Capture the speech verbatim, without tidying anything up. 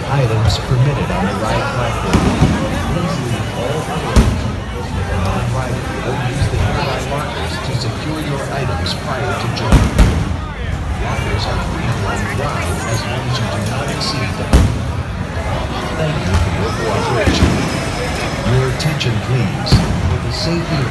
Items permitted on the ride platform. Please leave all items with a non-rider or use the nearby lockers to secure your items prior to joining. Lockers are free on the ride as long as you do not exceed them. Thank you for your cooperation. Your attention please. For the safety of